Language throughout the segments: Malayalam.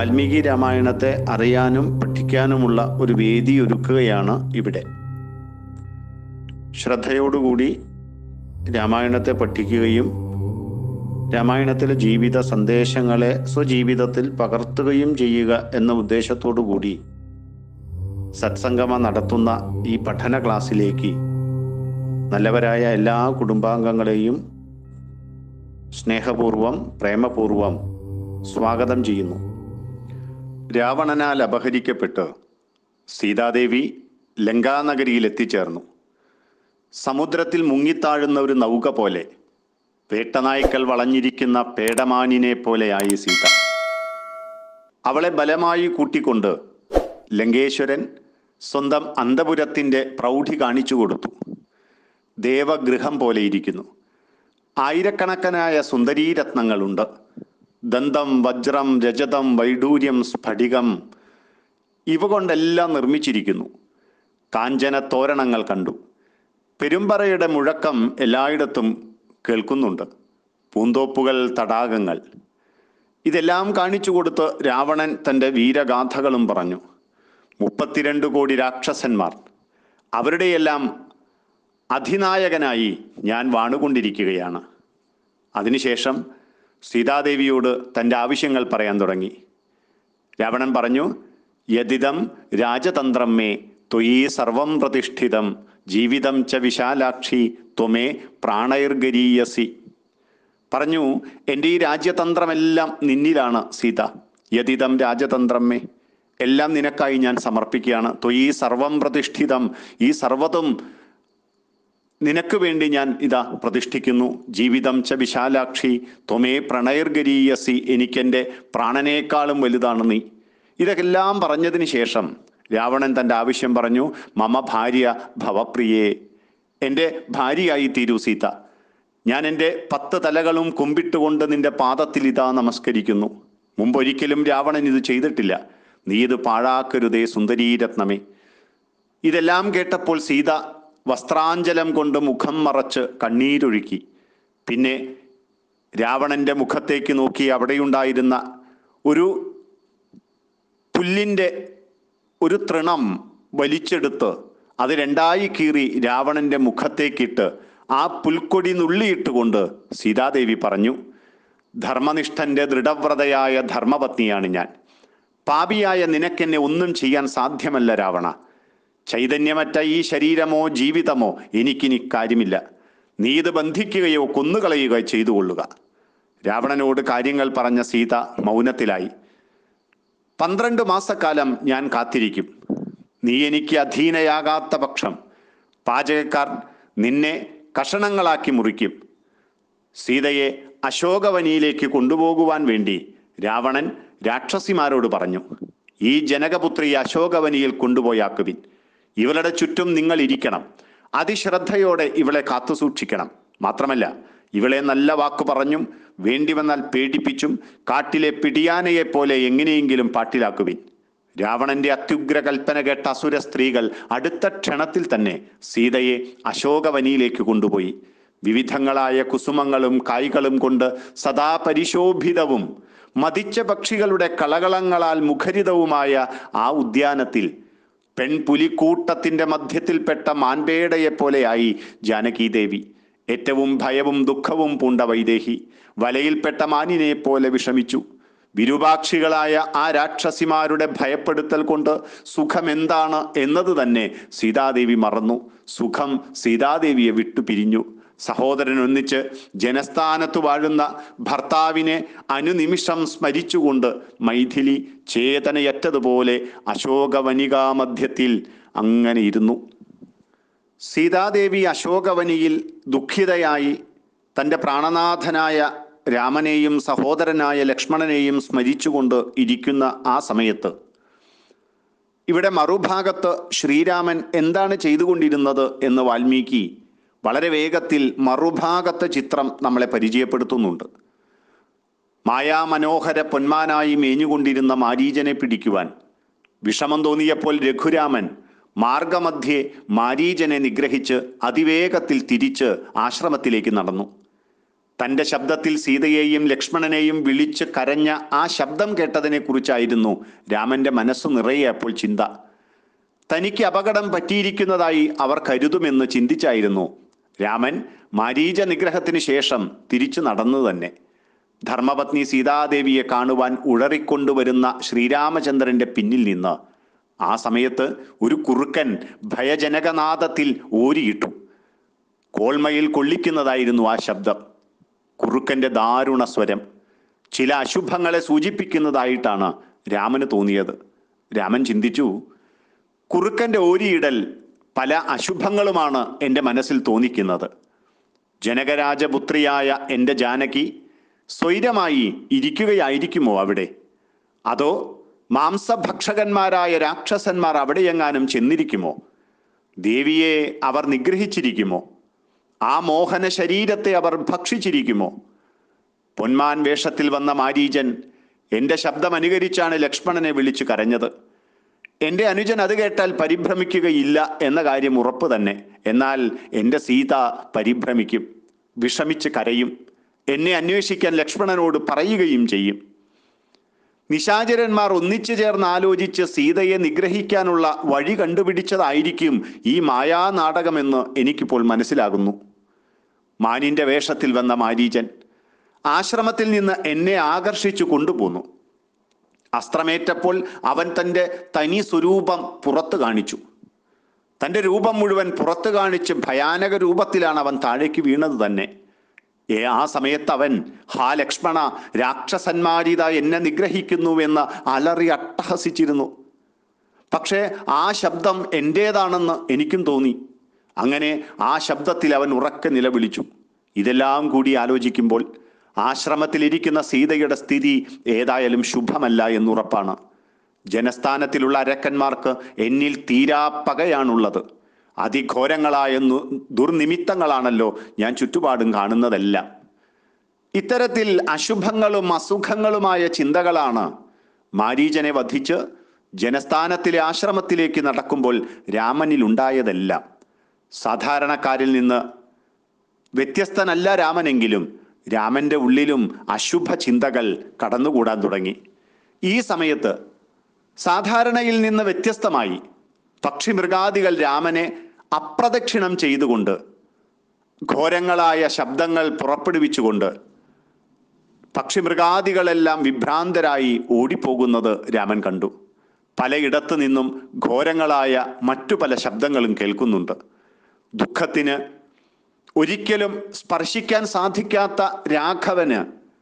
വാൽമീകി രാമായണത്തെ അറിയാനും പഠിക്കാനുമുള്ള ഒരു വേദി ഒരുക്കുകയാണ് ഇവിടെ. ശ്രദ്ധയോടുകൂടി രാമായണത്തെ പഠിക്കുകയും രാമായണത്തിലെ ജീവിത സന്ദേശങ്ങളെ സ്വജീവിതത്തിൽ പകർത്തുകയും ചെയ്യുക എന്ന ഉദ്ദേശത്തോടു കൂടി സത്സംഗമ നടത്തുന്ന ഈ പഠന ക്ലാസ്സിലേക്ക് നല്ലവരായ എല്ലാ കുടുംബാംഗങ്ങളെയും സ്നേഹപൂർവം പ്രേമപൂർവം സ്വാഗതം ചെയ്യുന്നു. രാവണനാൽ അപഹരിക്കപ്പെട്ട് സീതാദേവി ലങ്കാനഗരിയിൽ എത്തിച്ചേർന്നു. സമുദ്രത്തിൽ മുങ്ങിത്താഴുന്ന ഒരു നൗക പോലെ, വേട്ടനായ്ക്കൾ വളഞ്ഞിരിക്കുന്ന പേടമാനിനെ പോലെയായി സീത. അവളെ ബലമായി കൂട്ടിക്കൊണ്ട് ലങ്കേശ്വരൻ സ്വന്തം അന്തപുരത്തിൻ്റെ പ്രൗഢി കാണിച്ചു കൊടുത്തു. ദേവഗൃഹം പോലെ ഇരിക്കുന്നു. ആയിരക്കണക്കനായ സുന്ദരീരത്നങ്ങളുണ്ട്. ദന്തം, വജ്രം, രജതം, വൈഡൂര്യം, സ്ഫടികം ഇവ കൊണ്ടെല്ലാം നിർമ്മിച്ചിരിക്കുന്നു. കാഞ്ചന തോരണങ്ങൾ കണ്ടു. പെരുമ്പറയുടെ മുഴക്കം എല്ലായിടത്തും കേൾക്കുന്നുണ്ട്. പൂന്തോപ്പുകൾ, തടാകങ്ങൾ ഇതെല്ലാം കാണിച്ചു കൊടുത്ത് രാവണൻ തൻ്റെ വീരഗാഥകളും പറഞ്ഞു. 32 കോടി രാക്ഷസന്മാർ, അവരുടെയെല്ലാം അധിനായകനായി ഞാൻ വാണുകൊണ്ടിരിക്കുകയാണ്. അതിനുശേഷം സീതാദേവിയോട് തൻ്റെ ആവശ്യങ്ങൾ പറയാൻ തുടങ്ങി. രാവണൻ പറഞ്ഞു, യദിദം രാജതന്ത്രം മേ ത്വയീ സർവം പ്രതിഷ്ഠിതം ജീവിതം ച വിശാലാക്ഷി ത്വമേ പ്രാണൈർഗരീയസി. പറഞ്ഞു, എൻ്റെ ഈ രാജ്യതന്ത്രമെല്ലാം നിന്നിലാണ് സീത. യദിദം രാജതന്ത്രം മേ, എല്ലാം നിനക്കായി ഞാൻ സമർപ്പിക്കുകയാണ്. ത്വയീ സർവം പ്രതിഷ്ഠിതം, ഈ സർവ്വതും നിനക്ക് വേണ്ടി ഞാൻ ഇതാ പ്രതിഷ്ഠിക്കുന്നു. ജീവിതം ച വിശാലാക്ഷി ത്വമേ പ്രണൈർഗരീയസി, എനിക്കെൻ്റെ പ്രാണനേക്കാളും വലുതാണ് നീ. ഇതെല്ലാം പറഞ്ഞതിന് ശേഷം രാവണൻ തൻ്റെ ആവശ്യം പറഞ്ഞു. മമ ഭാര്യ ഭവപ്രിയേ, എൻ്റെ ഭാര്യയായി തീരൂ സീത. ഞാൻ എൻ്റെ 10 തലകളും കുമ്പിട്ടുകൊണ്ട് നിന്റെ പാദത്തിൽ ഇതാ നമസ്കരിക്കുന്നു. മുമ്പൊരിക്കലും രാവണൻ ഇത് ചെയ്തിട്ടില്ല. നീ ഇത് പാഴാക്കരുതേ സുന്ദരീരത്നമേ. ഇതെല്ലാം കേട്ടപ്പോൾ സീത വസ്ത്രാഞ്ചലം കൊണ്ട് മുഖം മറച്ച് കണ്ണീരൊഴുക്കി. പിന്നെ രാവണൻ്റെ മുഖത്തേക്ക് നോക്കി അവിടെയുണ്ടായിരുന്ന ഒരു പുല്ലിൻ്റെ ഒരു തൃണം വലിച്ചെടുത്ത് അത് 2ആയി കീറി രാവണൻ്റെ മുഖത്തേക്കിട്ട് ആ പുൽക്കൊടി നുള്ളിയിട്ടുകൊണ്ട് സീതാദേവി പറഞ്ഞു, ധർമ്മനിഷ്ഠൻ്റെ ദൃഢവ്രതയായ ധർമ്മപത്നിയാണ് ഞാൻ. പാപിയായ നിനക്കെന്നെ ഒന്നും ചെയ്യാൻ സാധ്യമല്ല രാവണ. ചൈതന്യമറ്റ ഈ ശരീരമോ ജീവിതമോ എനിക്കിനി കാര്യമില്ല. നീ ഇത് ബന്ധിക്കുകയോ കൊന്നുകളയുകയോ ചെയ്തുകൊള്ളുക. രാവണനോട് കാര്യങ്ങൾ പറഞ്ഞ സീത മൗനത്തിലായി. 12 മാസക്കാലം ഞാൻ കാത്തിരിക്കും. നീ എനിക്ക് അധീനയാകാത്ത പക്ഷം പാചകക്കാർ നിന്നെ കഷണങ്ങളാക്കി മുറിക്കും. സീതയെ അശോകവനിയിലേക്ക് കൊണ്ടുപോകുവാൻ വേണ്ടി രാവണൻ രാക്ഷസിമാരോട് പറഞ്ഞു, ഈ ജനകപുത്രിയെ അശോകവനിയിൽ കൊണ്ടുപോയാക്കുവിൻ. ഇവളുടെ ചുറ്റും നിങ്ങൾ ഇരിക്കണം. അതിശ്രദ്ധയോടെ ഇവളെ കാത്തുസൂക്ഷിക്കണം. മാത്രമല്ല, ഇവളെ നല്ല വാക്കു പറഞ്ഞും വേണ്ടി വന്നാൽ പേടിപ്പിച്ചും കാട്ടിലെ പിടിയാനയെ പോലെ എങ്ങനെയെങ്കിലും പാട്ടിലാക്കുവിൻ. രാവണന്റെ അത്യുഗ്ര കൽപ്പന കേട്ട അസുര സ്ത്രീകൾ അടുത്ത ക്ഷണത്തിൽ തന്നെ സീതയെ അശോകവനിയിലേക്ക് കൊണ്ടുപോയി. വിവിധങ്ങളായ കുസുമങ്ങളും കായ്കളും കൊണ്ട് സദാ പരിശോഭിതവും മതിച്ച പക്ഷികളുടെ കളകളങ്ങളാൽ മുഖരിതവുമായ ആ ഉദ്യാനത്തിൽ പെൺപുലിക്കൂട്ടത്തിൻ്റെ മധ്യത്തിൽപ്പെട്ട മാൻപേടയെപ്പോലെയായി ജാനകീദേവി. ഏറ്റവും ഭയവും ദുഃഖവും പൂണ്ട വൈദേഹി വലയിൽപ്പെട്ട മാനിനെ പോലെ വിഷമിച്ചു. വിരൂപാക്ഷികളായ ആ രാക്ഷസിമാരുടെ ഭയപ്പെടുത്തൽ കൊണ്ട് സുഖമെന്താണ് എന്നത് തന്നെ സീതാദേവി മറന്നു. സുഖം സീതാദേവിയെ വിട്ടുപിരിഞ്ഞു. സഹോദരൻ ഒന്നിച്ച് ജനസ്ഥാനത്ത് വാഴുന്ന ഭർത്താവിനെ അനുനിമിഷം സ്മരിച്ചുകൊണ്ട് മൈഥിലി ചേതനയറ്റതുപോലെ അശോകവനികാമധ്യത്തിൽ അങ്ങനെ ഇരുന്നു. സീതാദേവി അശോകവനിയിൽ ദുഃഖിതയായി തൻ്റെ പ്രാണനാഥനായ രാമനെയും സഹോദരനായ ലക്ഷ്മണനെയും സ്മരിച്ചുകൊണ്ട് ഇരിക്കുന്ന ആ സമയത്ത് ഇവിടെ മറുഭാഗത്ത് ശ്രീരാമൻ എന്താണ് ചെയ്തുകൊണ്ടിരുന്നത് എന്ന് വാൽമീകി വളരെ വേഗത്തിൽ മറുഭാഗത്തെ ചിത്രം നമ്മളെ പരിചയപ്പെടുത്തുന്നുണ്ട്. മായാമനോഹര പൊന്മാനായി മേഞ്ഞുകൊണ്ടിരുന്ന മാരീചനെ പിടിക്കുവാൻ വിഷമം തോന്നിയപ്പോൾ രഘുരാമൻ തൻ്റെ ശബ്ദത്തിൽ സീതയെയും ലക്ഷ്മണനെയും വിളിച്ച് കരഞ്ഞ ആ ശബ്ദം കേട്ടതിനെ കുറിച്ചായിരുന്നു രാമന്റെ മനസ്സ് നിറയെ അപ്പോൾ ചിന്ത. തനിക്ക് അപകടം പറ്റിയിരിക്കുന്നതായി അവർ കരുതുമെന്ന് ചിന്തിച്ചായിരുന്നു രാമൻ മാരീച നിഗ്രഹത്തിന് ശേഷം തിരിച്ചു നടന്നു തന്നെ. ധർമ്മപത്നി സീതാദേവിയെ കാണുവാൻ ഉഴറിക്കൊണ്ടുവരുന്ന ശ്രീരാമചന്ദ്രന്റെ പിന്നിൽ നിന്ന് ആ സമയത്ത് ഒരു കുറുക്കൻ ഭയജനകനാദത്തിൽ ഓരിയിട്ടു. കോൾമയിൽ കൊള്ളിക്കുന്നതായിരുന്നു ആ ശബ്ദം. കുറുക്കന്റെ ദാരുണ സ്വരം ചില അശുഭങ്ങളെ സൂചിപ്പിക്കുന്നതായിട്ടാണ് രാമന് തോന്നിയത്. രാമൻ ചിന്തിച്ചു, കുറുക്കന്റെ ഓരിയിടൽ പല അശുഭങ്ങളുമാണ് എൻ്റെ മനസ്സിൽ തോന്നിക്കുന്നത്. ജനകരാജപുത്രിയായ എൻ്റെ ജാനകി സ്വൈരമായി ഇരിക്കുകയായിരിക്കുമോ അവിടെ? അതോ മാംസഭക്ഷകന്മാരായ രാക്ഷസന്മാർ അവിടെയെങ്ങാനും ചെന്നിരിക്കുമോ? ദേവിയെ അവർ നിഗ്രഹിച്ചിരിക്കുമോ? ആ മോഹന ശരീരത്തെ അവർ ഭക്ഷിച്ചിരിക്കുമോ? പൊന്മാൻ വേഷത്തിൽ വന്ന മാരീചൻ എൻ്റെ ശബ്ദം അനുകരിച്ചാണ് ലക്ഷ്മണനെ വിളിച്ചു കരഞ്ഞത്. എൻ്റെ അനുജൻ അത് കേട്ടാൽ പരിഭ്രമിക്കുകയില്ല എന്ന കാര്യം ഉറപ്പ് തന്നെ. എന്നാൽ എൻ്റെ സീത പരിഭ്രമിക്കും, വിഷമിച്ച് കരയും, എന്നെ അന്വേഷിക്കാൻ ലക്ഷ്മണനോട് പറയുകയും ചെയ്യും. നിശാചരന്മാർ ഒന്നിച്ചു ചേർന്ന് ആലോചിച്ച് സീതയെ നിഗ്രഹിക്കാനുള്ള വഴി കണ്ടുപിടിച്ചതായിരിക്കും ഈ മായാനാടകമെന്ന് എനിക്കിപ്പോൾ മനസ്സിലാകുന്നു. മാനിന്റെ വേഷത്തിൽ വന്ന മാരീചൻ ആശ്രമത്തിൽ നിന്ന് എന്നെ ആകർഷിച്ചു കൊണ്ടുപോന്നു. അസ്ത്രമേറ്റപ്പോൾ അവൻ തൻ്റെ തനി സ്വരൂപം പുറത്തു കാണിച്ചു. തൻ്റെ രൂപം മുഴുവൻ പുറത്തു കാണിച്ച് ഭയാനക രൂപത്തിലാണ് അവൻ താഴേക്ക് വീണത് തന്നെ. ആ സമയത്ത് അവൻ, ഹാ ലക്ഷ്മണ, രാക്ഷസന്മാരിത എന്നെ നിഗ്രഹിക്കുന്നുവെന്ന് അലറി അട്ടഹസിച്ചിരുന്നു. പക്ഷേ ആ ശബ്ദം എൻ്റേതാണെന്ന് എനിക്കും തോന്നി. അങ്ങനെ ആ ശബ്ദത്തിൽ അവൻ ഉറക്കെ നിലവിളിച്ചു. ഇതെല്ലാം കൂടി ആലോചിക്കുമ്പോൾ ആശ്രമത്തിലിരിക്കുന്ന സീതയുടെ സ്ഥിതി ഏതായാലും ശുഭമല്ല എന്നുറപ്പാണ്. ജനസ്ഥാനത്തിലുള്ള അരക്കന്മാർക്ക് എന്നിൽ തീരാപ്പകയാണുള്ളത്. അതിഘോരങ്ങളായ ദുർനിമിത്തങ്ങളാണല്ലോ ഞാൻ ചുറ്റുപാടും കാണുന്നതെല്ലാം. ഇത്തരത്തിൽ അശുഭങ്ങളും അസുഖങ്ങളുമായ ചിന്തകളാണ് മാരീചനെ വധിച്ച് ജനസ്ഥാനത്തിലെ ആശ്രമത്തിലേക്ക് നടക്കുമ്പോൾ രാമനിൽ ഉണ്ടായതെല്ലാം. സാധാരണക്കാരിൽ നിന്ന് വ്യത്യസ്തനല്ല രാമനെങ്കിലും രാമന്റെ ഉള്ളിലും അശുഭ ചിന്തകൾ കടന്നുകൂടാൻ തുടങ്ങി. ഈ സമയത്ത് സാധാരണയിൽ നിന്ന് വ്യത്യസ്തമായി പക്ഷിമൃഗാദികൾ രാമനെ അപ്രദക്ഷിണം ചെയ്തുകൊണ്ട് ഘോരങ്ങളായ ശബ്ദങ്ങൾ പുറപ്പെടുവിച്ചുകൊണ്ട് പക്ഷിമൃഗാദികളെല്ലാം വിഭ്രാന്തരായി ഓടിപ്പോകുന്നത് രാമൻ കണ്ടു. പലയിടത്തു നിന്നും ഘോരങ്ങളായ മറ്റു പല ശബ്ദങ്ങളും കേൾക്കുന്നുണ്ട്. ദുഃഖത്തിന് ഒരിക്കലും സ്പർശിക്കാൻ സാധിക്കാത്ത രാഘവന്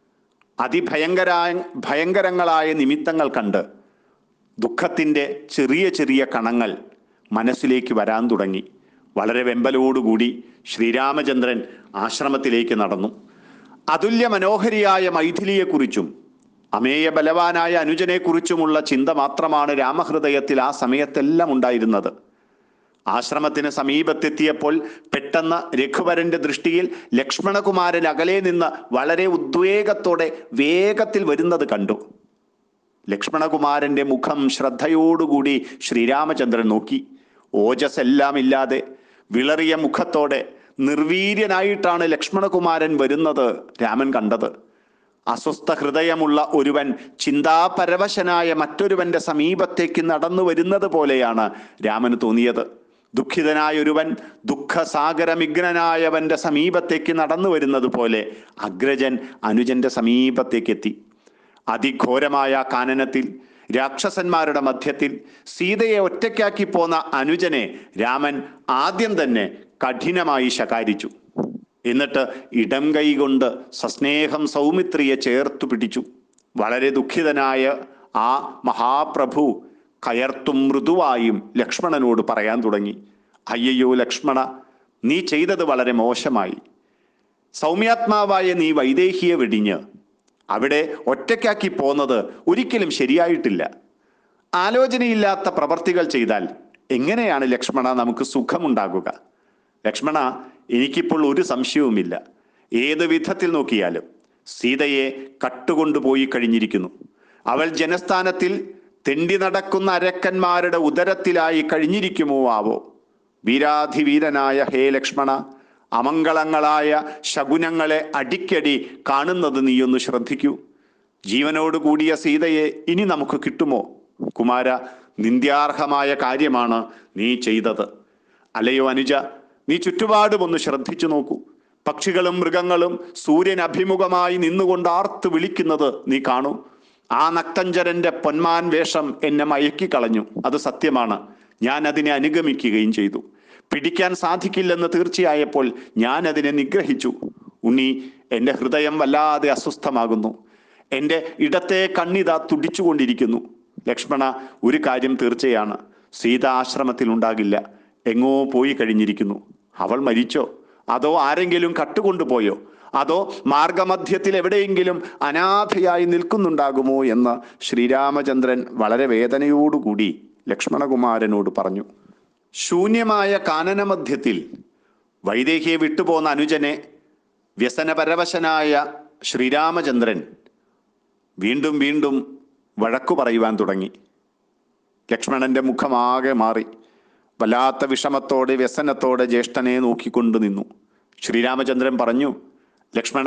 ഭയങ്കരങ്ങളായ നിമിത്തങ്ങൾ കണ്ട് ദുഃഖത്തിൻ്റെ ചെറിയ ചെറിയ കണങ്ങൾ മനസ്സിലേക്ക് വരാൻ തുടങ്ങി. വളരെ വെമ്പലോടുകൂടി ശ്രീരാമചന്ദ്രൻ ആശ്രമത്തിലേക്ക് നടന്നു. അതുല്യ മനോഹരിയായ മൈഥിലിയെക്കുറിച്ചും അമേയ ബലവാനായ അനുജനെക്കുറിച്ചുമുള്ള ചിന്ത മാത്രമാണ് രാമഹൃദയത്തിൽ ആ സമയത്തെല്ലാം ഉണ്ടായിരുന്നത്. ആശ്രമത്തിന് സമീപത്തെത്തിയപ്പോൾ പെട്ടെന്ന് രഘുവരന്റെ ദൃഷ്ടിയിൽ ലക്ഷ്മണകുമാരൻ അകലെ നിന്ന് വളരെ ഉദ്വേഗത്തോടെ വേഗത്തിൽ വരുന്നത് കണ്ടു. ലക്ഷ്മണകുമാരന്റെ മുഖം ശ്രദ്ധയോടുകൂടി ശ്രീരാമചന്ദ്രൻ നോക്കി. ഓജസ്സെല്ലാം ഇല്ലാതെ വിളറിയ മുഖത്തോടെ നിർവീര്യനായിട്ടാണ് ലക്ഷ്മണകുമാരൻ വരുന്നത് രാമൻ കണ്ടത്. അസ്വസ്ഥ ഹൃദയമുള്ള ഒരുവൻ ചിന്താപരവശനായ മറ്റൊരുവന്റെ സമീപത്തേക്ക് നടന്നു വരുന്നത് പോലെയാണ് രാമന് തോന്നിയത്. ദുഃഖിതനായ ഒരുവൻ ദുഃഖസാഗരമിഗ്നനായവന്റെ സമീപത്തേക്ക് നടന്നു വരുന്നത് പോലെ അഗ്രജൻ അനുജന്റെ സമീപത്തേക്കെത്തി. അതിഘോരമായ കാനനത്തിൽ രാക്ഷസന്മാരുടെ മധ്യത്തിൽ സീതയെ ഒറ്റയ്ക്കാക്കി പോന്ന അനുജനെ രാമൻ ആദ്യം തന്നെ കഠിനമായി ശകാരിച്ചു. എന്നിട്ട് ഇടം കൈ കൊണ്ട് സസ്നേഹം സൗമിത്രിയെ ചേർത്തു പിടിച്ചു. വളരെ ദുഃഖിതനായ ആ മഹാപ്രഭു കയർത്തും മൃദുവായും ലക്ഷ്മണനോട് പറയാൻ തുടങ്ങി. അയ്യയ്യോ ലക്ഷ്മണ, നീ ചെയ്തത് വളരെ മോശമായി. സൗമ്യാത്മാവായ നീ വൈദേഹിയെ വെടിഞ്ഞ് അവിടെ ഒറ്റയ്ക്കാക്കി പോന്നത് ഒരിക്കലും ശരിയായിട്ടില്ല. ആലോചനയില്ലാത്ത പ്രവർത്തികൾ ചെയ്താൽ എങ്ങനെയാണ് ലക്ഷ്മണ നമുക്ക് സുഖമുണ്ടാകുക? ലക്ഷ്മണ, എനിക്കിപ്പോൾ ഒരു സംശയവുമില്ല. ഏത് വിധത്തിൽ നോക്കിയാലും സീതയെ കട്ടുകൊണ്ടുപോയി കഴിഞ്ഞിരിക്കുന്നു. അവൾ ജനസ്ഥാനത്തിൽ തെണ്ടി നടക്കുന്ന അരക്കന്മാരുടെ ഉദരത്തിലായി കഴിഞ്ഞിരിക്കുമോ ആവോ? വീരാധിവീരനായ ഹേ ലക്ഷ്മണ, അമംഗളങ്ങളായ ശകുനങ്ങളെ അടിക്കടി കാണുന്നത് നീയൊന്ന് ശ്രദ്ധിക്കൂ. ജീവനോട് കൂടിയ സീതയെ ഇനി നമുക്ക് കിട്ടുമോ? കുമാര, നിന്ദ്യാർഹമായ കാര്യമാണ് നീ ചെയ്തത്. അല്ലയോ അനുജ, നീ ചുറ്റുപാടും ഒന്ന് ശ്രദ്ധിച്ചു നോക്കൂ. പക്ഷികളും മൃഗങ്ങളും സൂര്യൻ അഭിമുഖമായി നിന്നുകൊണ്ട് ആർത്ത് വിളിക്കുന്നത് നീ കാണൂ. ആ നക്തഞ്ചരന്റെ പൊന്മാൻ വേഷം എന്നെ മയക്കിക്കളഞ്ഞു. അത് സത്യമാണ്. ഞാൻ അതിനെ അനുഗമിക്കുകയും ചെയ്തു. പിടിക്കാൻ സാധിക്കില്ലെന്ന് തീർച്ചയായപ്പോൾ ഞാൻ അതിനെ നിഗ്രഹിച്ചു. ഉണ്ണി, എൻ്റെ ഹൃദയം വല്ലാതെ അസ്വസ്ഥമാകുന്നു. എൻ്റെ ഇടത്തെ കണ്ണിത തുടിച്ചുകൊണ്ടിരിക്കുന്നു. ലക്ഷ്മണ, ഒരു കാര്യം തീർച്ചയാണ്, സീത ആശ്രമത്തിൽ ഉണ്ടാകില്ല. എങ്ങോ പോയി കഴിഞ്ഞിരിക്കുന്നു. അവൾ മരിച്ചോ? അതോ ആരെങ്കിലും കട്ടുകൊണ്ടുപോയോ? അതോ മാർഗമധ്യത്തിൽ എവിടെയെങ്കിലും അനാഥയായി നിൽക്കുന്നുണ്ടാകുമോ എന്ന് ശ്രീരാമചന്ദ്രൻ വളരെ വേദനയോടുകൂടി ലക്ഷ്മണകുമാരനോട് പറഞ്ഞു. ശൂന്യമായ കാനനമധ്യത്തിൽ വൈദേഹിയെ വിട്ടുപോന്ന അനുജനെ വ്യസനപരവശനായ ശ്രീരാമചന്ദ്രൻ വീണ്ടും വീണ്ടും വഴക്കു പറയുവാൻ തുടങ്ങി. ലക്ഷ്മണന്റെ മുഖമാകെ മാറി. വല്ലാത്ത വിഷമത്തോടെ വ്യസനത്തോടെ ജ്യേഷ്ഠനെ നോക്കിക്കൊണ്ടു നിന്നു. ശ്രീരാമചന്ദ്രൻ പറഞ്ഞു, ലക്ഷ്മണ,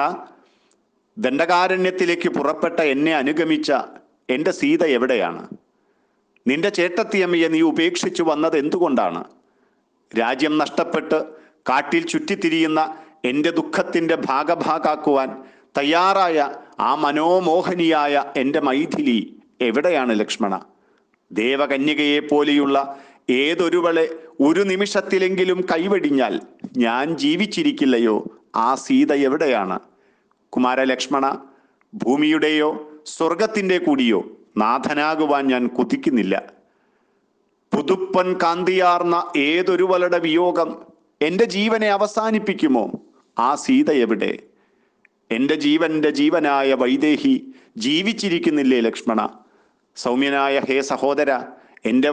ദണ്ഡകാരണ്യത്തിലേക്ക് പുറപ്പെട്ട എന്നെ അനുഗമിച്ച എൻ്റെ സീത എവിടെയാണ്? നിന്റെ ചേട്ടത്തിയമ്മയെ നീ ഉപേക്ഷിച്ചു വന്നത് എന്തുകൊണ്ടാണ്? രാജ്യം നഷ്ടപ്പെട്ട് കാട്ടിൽ ചുറ്റിത്തിരിയുന്ന എൻ്റെ ദുഃഖത്തിൻ്റെ ഭാഗഭാക്കാക്കുവാൻ തയ്യാറായ ആ മനോമോഹനിയായ എൻ്റെ മൈഥിലി എവിടെയാണ് ലക്ഷ്മണ? ദേവകന്യകയെ പോലെയുള്ള ഏതൊരുവളെ ഒരു നിമിഷത്തിലെങ്കിലും കൈവെടിഞ്ഞാൽ ഞാൻ ജീവിച്ചിരിക്കില്ലയോ? ആ സീത എവിടെയാണ്? കുമാരലക്ഷ്മണ, ഭൂമിയുടെയോ സ്വർഗത്തിൻ്റെ കൂടിയോ നാഥനാകുവാൻ ഞാൻ കൊതിക്കുന്നില്ല. പുതുപ്പൻ കാന്തിയാർന്ന ഏതൊരുവളുടെ വിയോഗം എൻ്റെ ജീവനെ അവസാനിപ്പിക്കുമോ? ആ സീത എവിടെ? എൻ്റെ ജീവന്റെ ജീവനായ വൈദേഹി ജീവിച്ചിരിക്കുന്നില്ലേ ലക്ഷ്മണ? സൗമ്യനായ ഹേ സഹോദര, എൻ്റെ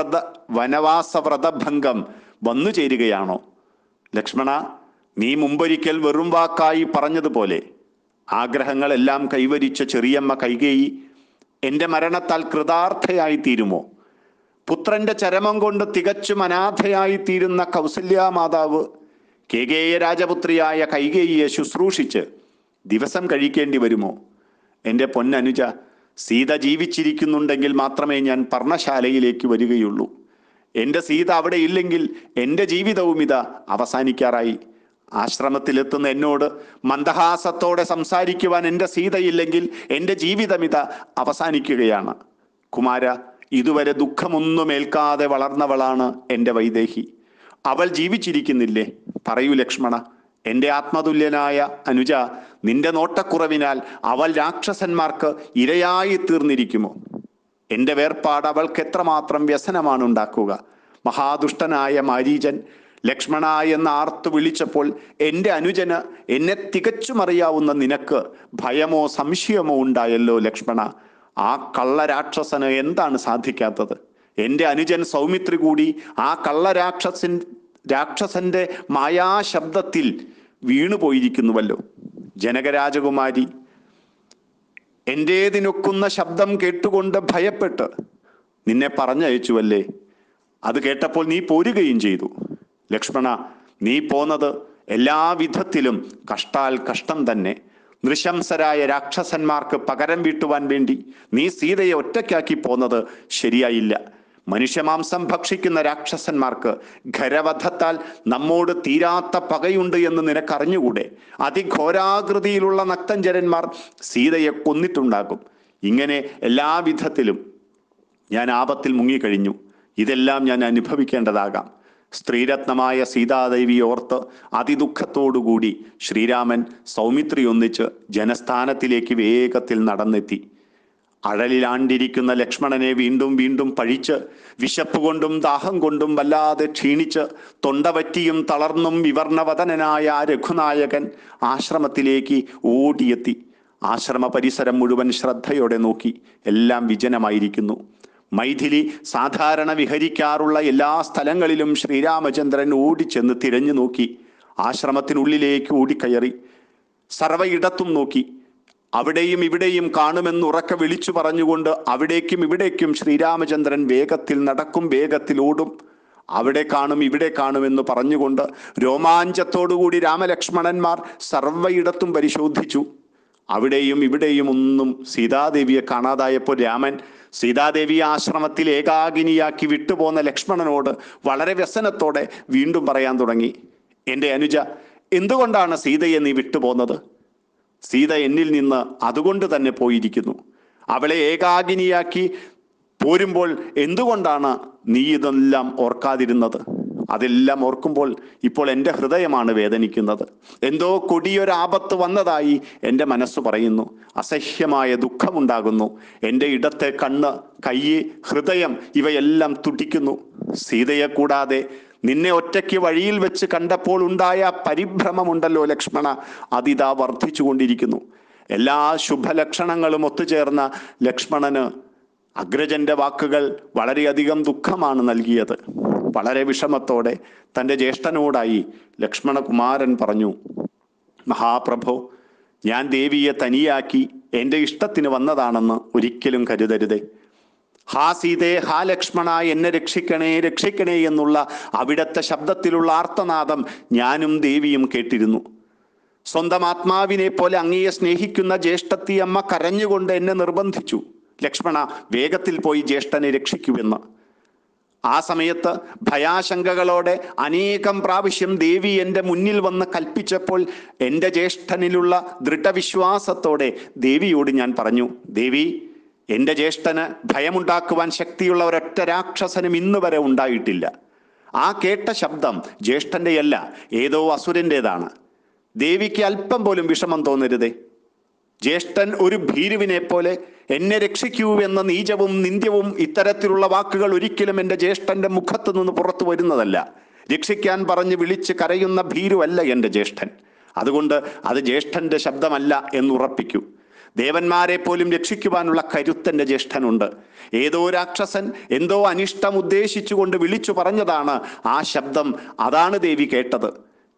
വനവാസവ്രതഭംഗം വന്നു ചേരുകയാണോ? ലക്ഷ്മണ, നീ മുമ്പൊരിക്കൽ വെറും വാക്കായി പറഞ്ഞതുപോലെ ആഗ്രഹങ്ങളെല്ലാം കൈവരിച്ച ചെറിയമ്മ കൈകേയി എൻ്റെ മരണത്താൽ കൃതാർത്ഥയായി തീരുമോ? പുത്രന്റെ ചരമം കൊണ്ട് തികച്ചും അനാഥയായി തീരുന്ന കൗസല്യാമാതാവ് കേകേയ രാജപുത്രിയായ കൈകേയിയെ ശുശ്രൂഷിച്ച് ദിവസം കഴിക്കേണ്ടി വരുമോ? എൻ്റെ പൊന്നനുജ, സീത ജീവിച്ചിരിക്കുന്നുണ്ടെങ്കിൽ മാത്രമേ ഞാൻ പർണശാലയിലേക്ക് വരികയുള്ളൂ. എൻ്റെ സീത അവിടെ ഇല്ലെങ്കിൽ എൻ്റെ ജീവിതവും ഇതാ അവസാനിക്കാറായി. ആശ്രമത്തിലെത്തുന്ന എന്നോട് മന്ദഹാസത്തോടെ സംസാരിക്കുവാൻ എൻ്റെ സീതയില്ലെങ്കിൽ എൻ്റെ ജീവിതം ഇതാ അവസാനിക്കുകയാണ്. കുമാര, ഇതുവരെ ദുഃഖമൊന്നും ഏൽക്കാതെ വളർന്നവളാണ് എൻ്റെ വൈദേഹി. അവൾ ജീവിച്ചിരിക്കുന്നില്ലേ? പറയൂ ലക്ഷ്മണ. എൻ്റെ ആത്മതുല്യനായ അനുജ, നിന്റെ നോട്ടക്കുറവിനാൽ അവൾ രാക്ഷസന്മാർക്ക് ഇരയായി തീർന്നിരിക്കുമോ? എൻ്റെ വേർപാട് അവൾക്ക് എത്രമാത്രം വ്യസനമാണ് ഉണ്ടാക്കുക. മഹാദുഷ്ടനായ മാരീചൻ ലക്ഷ്മണ എന്ന് ആർത്തു വിളിച്ചപ്പോൾ എൻ്റെ അനുജന് എന്നെ തികച്ചും അറിയാവുന്ന നിനക്ക് ഭയമോ സംശയമോ ഉണ്ടായല്ലോ ലക്ഷ്മണ. ആ കള്ളരാക്ഷസന് എന്താണ് സാധിക്കാത്തത്? എൻ്റെ അനുജൻ സൗമിത്രി കൂടി ആ രാക്ഷസന്റെ മായാശബ്ദത്തിൽ വീണുപോയിരിക്കുന്നുവല്ലോ. ജനകരാജകുമാരി എൻ്റേതിനൊക്കുന്ന ശബ്ദം കേട്ടുകൊണ്ട് ഭയപ്പെട്ട് നിന്നെ പറഞ്ഞയച്ചുവല്ലേ? അത് കേട്ടപ്പോൾ നീ പോരുകയും ചെയ്തു. ലക്ഷ്മണ, നീ പോന്നത് എല്ലാവിധത്തിലും കഷ്ടാൽ കഷ്ടം തന്നെ. നൃശംസരായ രാക്ഷസന്മാർക്ക് പകരം വീട്ടുവാൻ വേണ്ടി നീ സീതയെ ഒറ്റയ്ക്കാക്കി പോന്നത് ശരിയായില്ല. മനുഷ്യമാംസം ഭക്ഷിക്കുന്ന രാക്ഷസന്മാർക്ക് ഖരവധത്താൽ നമ്മോട് തീരാത്ത പകയുണ്ട് എന്ന് നിനക്കറിഞ്ഞുകൂടെ? അതിഘോരാകൃതിയിലുള്ള നക്തഞ്ചരന്മാർ സീതയെ കൊന്നിട്ടുണ്ടാകും. ഇങ്ങനെ എല്ലാവിധത്തിലും ഞാൻ ആപത്തിൽ മുങ്ങിക്കഴിഞ്ഞു. ഇതെല്ലാം ഞാൻ അനുഭവിക്കേണ്ടതാകാം. സ്ത്രീരത്നമായ സീതാദേവി ഓർത്ത് അതിദുഃഖത്തോടുകൂടി ശ്രീരാമൻ സൗമിത്രി ഒന്നിച്ച് ജനസ്ഥാനത്തിലേക്ക് വേഗത്തിൽ നടന്നെത്തി. അഴലിലാണ്ടിരിക്കുന്ന ലക്ഷ്മണനെ വീണ്ടും വീണ്ടും പഴിച്ച് വിശപ്പ് കൊണ്ടും ദാഹം കൊണ്ടും വല്ലാതെ ക്ഷീണിച്ച് തൊണ്ടവറ്റിയും തളർന്നും വിവർണവദനായ രഘുനായകൻ ആശ്രമത്തിലേക്ക് ഓടിയെത്തി. ആശ്രമ പരിസരം മുഴുവൻ ശ്രദ്ധയോടെ നോക്കി. എല്ലാം വിജനമായിരിക്കുന്നു. മൈഥിലി സാധാരണ വിഹരിക്കാറുള്ള എല്ലാ സ്ഥലങ്ങളിലും ശ്രീരാമചന്ദ്രൻ ഓടിച്ചെന്ന് തിരഞ്ഞു നോക്കി. ആശ്രമത്തിനുള്ളിലേക്ക് ഓടിക്കയറി സർവയിടത്തും നോക്കി. അവിടെയും ഇവിടെയും കാണുമെന്ന് ഉറക്കെ വിളിച്ചു പറഞ്ഞുകൊണ്ട് അവിടേക്കും ഇവിടേക്കും ശ്രീരാമചന്ദ്രൻ വേഗത്തിൽ നടക്കും, വേഗത്തിൽ ഓടും. അവിടെ കാണും ഇവിടെ കാണുമെന്ന് പറഞ്ഞുകൊണ്ട് രോമാഞ്ചത്തോടുകൂടി രാമലക്ഷ്മണന്മാർ സർവ്വയിടത്തും പരിശോധിച്ചു. അവിടെയും ഇവിടെയും ഒന്നും സീതാദേവിയെ കാണാതായപ്പോൾ രാമൻ സീതാദേവിയെ ആശ്രമത്തിൽ ഏകാകിനിയാക്കി വിട്ടുപോന്ന ലക്ഷ്മണനോട് വളരെ വ്യസനത്തോടെ വീണ്ടും പറയാൻ തുടങ്ങി, എൻ്റെ അനുജ, എന്തുകൊണ്ടാണ് സീതയെ നീ വിട്ടുപോന്നത്? സീത എന്നിൽ നിന്ന് അതുകൊണ്ട് തന്നെ പോയിരിക്കുന്നു. അവളെ ഏകാകിനിയാക്കി പോരുമ്പോൾ എന്തുകൊണ്ടാണ് നീ ഇതെല്ലാം ഓർക്കാതിരുന്നത്? അതെല്ലാം ഓർക്കുമ്പോൾ ഇപ്പോൾ എൻ്റെ ഹൃദയമാണ് വേദനിക്കുന്നത്. എന്തോ കൊടിയൊരാപത്ത് വന്നതായി എൻ്റെ മനസ്സ് പറയുന്നു. അസഹ്യമായ ദുഃഖമുണ്ടാകുന്നു. എൻ്റെ ഇടത്തെ കണ്ണ്, കൈ, ഹൃദയം ഇവയെല്ലാം തുടിക്കുന്നു. സീതയെ കൂടാതെ നിന്നെ ഒറ്റയ്ക്ക് വഴിയിൽ വെച്ച് കണ്ടപ്പോൾ ഉണ്ടായ പരിഭ്രമമുണ്ടല്ലോ ലക്ഷ്മണ, അതിതാ വർദ്ധിച്ചു കൊണ്ടിരിക്കുന്നു. എല്ലാ ശുഭലക്ഷണങ്ങളും ഒത്തുചേർന്ന ലക്ഷ്മണന് അഗ്രജന്റെ വാക്കുകൾ വളരെയധികം ദുഃഖമാണ് നൽകിയത്. വളരെ വിഷമത്തോടെ തൻ്റെ ജ്യേഷ്ഠനോടായി ലക്ഷ്മണകുമാരൻ പറഞ്ഞു, മഹാപ്രഭോ, ഞാൻ ദേവിയെ തനിയാക്കി എൻ്റെ ഇഷ്ടത്തിന് വന്നതാണെന്ന് ഒരിക്കലും കരുതരുതേ. ഹാ സീതേ, ഹാ ലക്ഷ്മണ, എന്നെ രക്ഷിക്കണേ രക്ഷിക്കണേ എന്നുള്ള അവിടത്തെ ശബ്ദത്തിലുള്ള ആർത്തനാദം ഞാനും ദേവിയും കേട്ടിരുന്നു. സ്വന്തം ആത്മാവിനെ പോലെ അങ്ങയെ സ്നേഹിക്കുന്ന ജ്യേഷ്ഠത്തിയമ്മ കരഞ്ഞുകൊണ്ട് എന്നെ നിർബന്ധിച്ചു, ലക്ഷ്മണ, വേഗത്തിൽ പോയി ജ്യേഷ്ഠനെ രക്ഷിക്കുമെന്ന്. ആ സമയത്ത് ഭയാശങ്കകളോടെ അനേകം പ്രാവശ്യം ദേവി എൻ്റെ മുന്നിൽ വന്ന് കൽപ്പിച്ചപ്പോൾ എൻ്റെ ജ്യേഷ്ഠനിലുള്ള ദൃഢവിശ്വാസത്തോടെ ദേവിയോട് ഞാൻ പറഞ്ഞു, ദേവി, എൻ്റെ ജ്യേഷ്ഠന് ഭയമുണ്ടാക്കുവാൻ ശക്തിയുള്ള ഒരൊറ്റ രാക്ഷസനും ഇന്ന് വരെ ഉണ്ടായിട്ടില്ല. ആ കേട്ട ശബ്ദം ജ്യേഷ്ഠൻ്റെയല്ല, ഏതോ അസുരൻ്റേതാണ്. ദേവിക്ക് അല്പം പോലും വിഷമം തോന്നരുതേ. ജ്യേഷ്ഠൻ ഒരു ഭീരുവിനെ പോലെ എന്നെ രക്ഷിക്കൂ എന്ന നീചവും നിന്ദ്യവും ഇത്തരത്തിലുള്ള വാക്കുകൾ ഒരിക്കലും എൻ്റെ ജ്യേഷ്ഠൻ്റെ മുഖത്തു നിന്ന് പുറത്തു വരുന്നതല്ല. രക്ഷിക്കാൻ പറഞ്ഞ് വിളിച്ച് കരയുന്ന ഭീരുവല്ല എൻ്റെ ജ്യേഷ്ഠൻ. അതുകൊണ്ട് അത് ജ്യേഷ്ഠൻ്റെ ശബ്ദമല്ല എന്നുറപ്പിക്കൂ. ദേവന്മാരെ പോലും രക്ഷിക്കുവാനുള്ള കരുത്തൻ്റെ ജ്യേഷ്ഠനുണ്ട്. ഏതോ രാക്ഷസൻ എന്തോ അനിഷ്ടം ഉദ്ദേശിച്ചുകൊണ്ട് വിളിച്ചു പറഞ്ഞതാണ് ആ ശബ്ദം. അതാണ് ദേവി കേട്ടത്.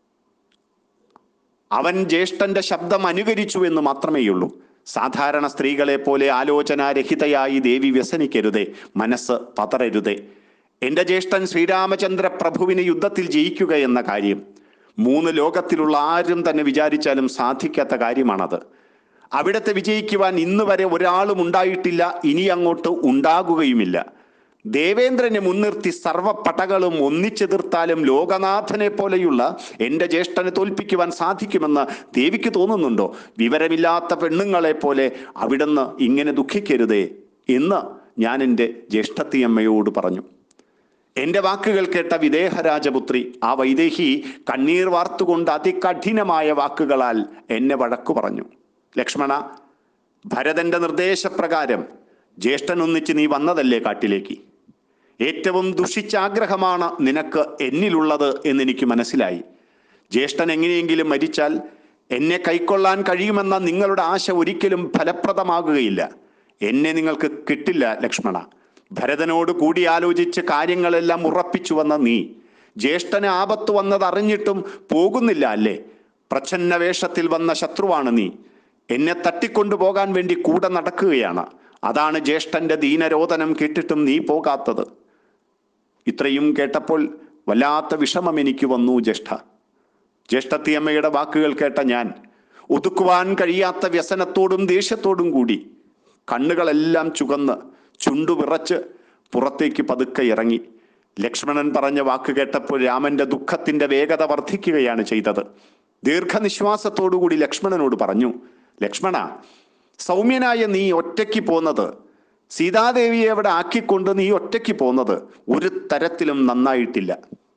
അവൻ ജ്യേഷ്ഠന്റെ ശബ്ദം അനുകരിച്ചു എന്ന് മാത്രമേയുള്ളൂ. സാധാരണ സ്ത്രീകളെ പോലെ ആലോചനാരഹിതയായി ദേവി വ്യസനിക്കരുതേ, മനസ്സ് പതറരുതേ. എൻ്റെ ജ്യേഷ്ഠൻ ശ്രീരാമചന്ദ്ര പ്രഭുവിനെ യുദ്ധത്തിൽ ജയിക്കുക എന്ന കാര്യം 3 ലോകത്തിലുള്ള ആരും തന്നെ വിചാരിച്ചാലും സാധിക്കാത്ത കാര്യമാണത്. അവിടത്തെ വിജയിക്കുവാൻ ഇന്ന് വരെ ഒരാളും ഉണ്ടായിട്ടില്ല, ഇനി അങ്ങോട്ട് ഉണ്ടാകുകയുമില്ല. ദേവേന്ദ്രനെ മുൻനിർത്തി സർവ്വപടകളും ഒന്നിച്ചെതിർത്താലും ലോകനാഥനെ പോലെയുള്ള എൻ്റെ ജ്യേഷ്ഠനെ തോൽപ്പിക്കുവാൻ സാധിക്കുമെന്ന് ദേവിക്ക് തോന്നുന്നുണ്ടോ? വിവരമില്ലാത്ത പെണ്ണുങ്ങളെ പോലെ അവിടുന്ന് ഇങ്ങനെ ദുഃഖിക്കരുതേ എന്ന് ഞാൻ എൻ്റെ ജ്യേഷ്ഠത്തിയമ്മയോട് പറഞ്ഞു. എൻ്റെ വാക്കുകൾ കേട്ട വിദേഹരാജപുത്രി ആ വൈദേഹി കണ്ണീർ വാർത്തുകൊണ്ട് അതികഠിനമായ വാക്കുകളാൽ എന്നെ വഴക്കു പറഞ്ഞു. ലക്ഷ്മണ, ഭരതന്റെ നിർദ്ദേശപ്രകാരം ജ്യേഷ്ഠൻ ഒന്നിച്ച് നീ വന്നതല്ലേ കാട്ടിലേക്ക്? ഏറ്റവും ദുഷിച്ച ആഗ്രഹമാണ് നിനക്ക് എന്നിലുള്ളത് എന്നെനിക്ക് മനസ്സിലായി. ജ്യേഷ്ഠൻ എങ്ങനെയെങ്കിലും മരിച്ചാൽ എന്നെ കൈക്കൊള്ളാൻ കഴിയുമെന്ന നിങ്ങളുടെ ആശ ഒരിക്കലും ഫലപ്രദമാകുകയില്ല. എന്നെ നിങ്ങൾക്ക് കിട്ടില്ല ലക്ഷ്മണ. ഭരതനോട് കൂടിയാലോചിച്ച് കാര്യങ്ങളെല്ലാം ഉറപ്പിച്ചു വന്ന നീ ജ്യേഷ്ഠന് ആപത്ത് വന്നതറിഞ്ഞിട്ടും പോകുന്നില്ല അല്ലേ? പ്രച്ഛന്ന വേഷത്തിൽ വന്ന ശത്രുവാണ് നീ. എന്നെ തട്ടിക്കൊണ്ടുപോകാൻ വേണ്ടി കൂടെ നടക്കുകയാണ്. അതാണ് ജ്യേഷ്ഠന്റെ ദീനരോധനം കേട്ടിട്ടും നീ പോകാത്തത്. ഇത്രയും കേട്ടപ്പോൾ വല്ലാത്ത വിഷമം എനിക്ക് വന്നു ജ്യേഷ്ഠത്തിയമ്മയുടെ വാക്കുകൾ കേട്ട ഞാൻ ഒതുക്കുവാൻ കഴിയാത്ത വ്യസനത്തോടും ദേഷ്യത്തോടും കൂടി കണ്ണുകളെല്ലാം ചുവന്ന് ചുണ്ടു വിറച്ച് പുറത്തേക്ക് പതുക്കെ ഇറങ്ങി. ലക്ഷ്മണൻ പറഞ്ഞ വാക്ക് കേട്ടപ്പോൾ രാമന്റെ ദുഃഖത്തിന്റെ വേഗത വർദ്ധിക്കുകയാണ് ചെയ്തത്. ദീർഘനിശ്വാസത്തോടുകൂടി ലക്ഷ്മണനോട് പറഞ്ഞു, ലക്ഷ്മണ, സൗമ്യനായ നീ ഒറ്റയ്ക്ക് പോന്നത്, സീതാദേവിയെ അവിടെ ആക്കിക്കൊണ്ട് നീ ഒറ്റയ്ക്ക് പോന്നത് ഒരു തരത്തിലും നന്നായിട്ടില്ല.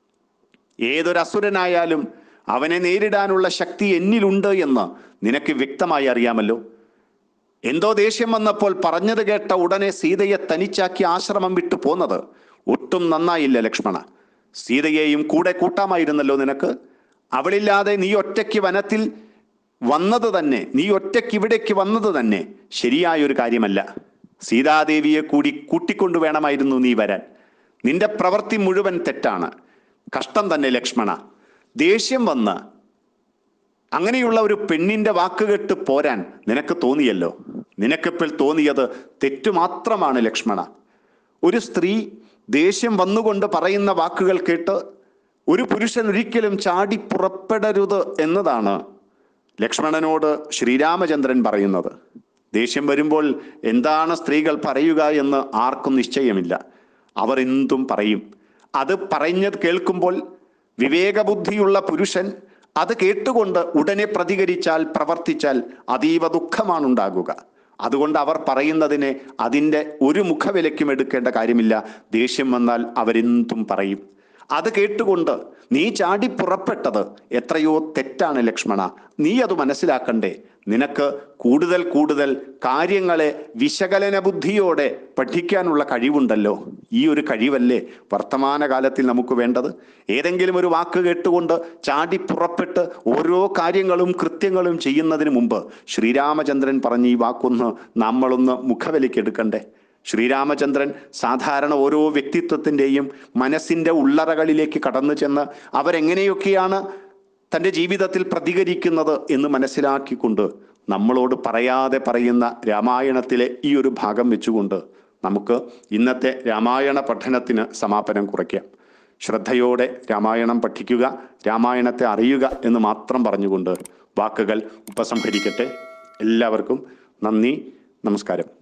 ഏതൊരസുരനായാലും അവനെ നേരിടാനുള്ള ശക്തി എന്നിലുണ്ട് എന്ന് നിനക്ക് വ്യക്തമായി അറിയാമല്ലോ. എന്തോ ദേഷ്യം വന്നപ്പോൾ പറഞ്ഞത് കേട്ട ഉടനെ സീതയെ തനിച്ചാക്കി ആശ്രമം വിട്ടു പോന്നത് ഒട്ടും നന്നായില്ല ലക്ഷ്മണ. സീതയെയും കൂടെ കൂട്ടാമായിരുന്നല്ലോ നിനക്ക്. അവളില്ലാതെ നീ ഒറ്റയ്ക്ക് വനത്തിൽ വന്നത് തന്നെ, നീ ഒറ്റയ്ക്ക് ഇവിടേക്ക് വന്നത് തന്നെ ശരിയായൊരു കാര്യമല്ല. സീതാദേവിയെ കൂടി കൂട്ടിക്കൊണ്ടു വേണമായിരുന്നു നീ വരാൻ. നിന്റെ പ്രവൃത്തി മുഴുവൻ തെറ്റാണ്. കഷ്ടം തന്നെ ലക്ഷ്മണ. ദേഷ്യം വന്ന് അങ്ങനെയുള്ള ഒരു പെണ്ണിന്റെ വാക്കുകെട്ട് പോരാൻ നിനക്ക് തോന്നിയല്ലോ. നിനക്കിപ്പോൾ തോന്നിയത് തെറ്റു മാത്രമാണ് ലക്ഷ്മണ. ഒരു സ്ത്രീ ദേഷ്യം വന്നുകൊണ്ട് പറയുന്ന വാക്കുകൾ കേട്ട് ഒരു പുരുഷൻ ഒരിക്കലും ചാടി പുറപ്പെടരുത് എന്നതാണ് ലക്ഷ്മണനോട് ശ്രീരാമചന്ദ്രൻ പറയുന്നത്. ദേഷ്യം വരുമ്പോൾ എന്താണ് സ്ത്രീകൾ പറയുക എന്ന് ആർക്കും നിശ്ചയമില്ല. അവർ എന്തും പറയും. അത് പറഞ്ഞത് കേൾക്കുമ്പോൾ വിവേകബുദ്ധിയുള്ള പുരുഷൻ അത് കേട്ടുകൊണ്ട് ഉടനെ പ്രതികരിച്ചാൽ, പ്രവർത്തിച്ചാൽ അതീവ ദുഃഖമാണ് ഉണ്ടാകുക. അതുകൊണ്ട് അവർ പറയുന്നതിനെ അതിൻ്റെ ഒരു മുഖവിലയ്ക്കും എടുക്കേണ്ട കാര്യമില്ല. ദേഷ്യം വന്നാൽ അവരെന്തും പറയും. അത് കേട്ടുകൊണ്ട് നീ ചാടി പുറപ്പെട്ടത് എത്രയോ തെറ്റാണ് ലക്ഷ്മണ. നീ അത് മനസ്സിലാക്കണ്ടേ. നിനക്ക് കൂടുതൽ കൂടുതൽ കാര്യങ്ങളെ വിശകലന ബുദ്ധിയോടെ പഠിക്കാനുള്ള കഴിവുണ്ടല്ലോ. ഈ ഒരു കഴിവല്ലേ വർത്തമാനകാലത്തിൽ നമുക്ക് വേണ്ടത്. ഏതെങ്കിലും ഒരു വാക്ക് കേട്ടുകൊണ്ട് ചാടി പുറപ്പെട്ട് ഓരോ കാര്യങ്ങളും കൃത്യങ്ങളും ചെയ്യുന്നതിന് മുമ്പ് ശ്രീരാമചന്ദ്രൻ പറഞ്ഞ ഈ വാക്കൊന്ന് നമ്മളൊന്ന് മുഖവിലയ്ക്കെടുക്കണ്ടേ. ശ്രീരാമചന്ദ്രൻ സാധാരണ ഓരോ വ്യക്തിത്വത്തിൻ്റെയും മനസ്സിൻ്റെ ഉള്ളറകളിലേക്ക് കടന്നു ചെന്ന് അവരെങ്ങനെയൊക്കെയാണ് തൻ്റെ ജീവിതത്തിൽ പ്രതികരിക്കുന്നത് എന്ന് മനസ്സിലാക്കിക്കൊണ്ട് നമ്മളോട് പറയാതെ പറയുന്ന രാമായണത്തിലെ ഈ ഒരു ഭാഗം വെച്ചുകൊണ്ട് നമുക്ക് ഇന്നത്തെ രാമായണ പഠനത്തിന് സമാപനം കുറിക്കാം. ശ്രദ്ധയോടെ രാമായണം പഠിക്കുക, രാമായണത്തെ അറിയുക എന്ന് മാത്രം പറഞ്ഞുകൊണ്ട് വാക്കുകൾ ഉപസംഹരിക്കട്ടെ. എല്ലാവർക്കും നന്ദി, നമസ്കാരം.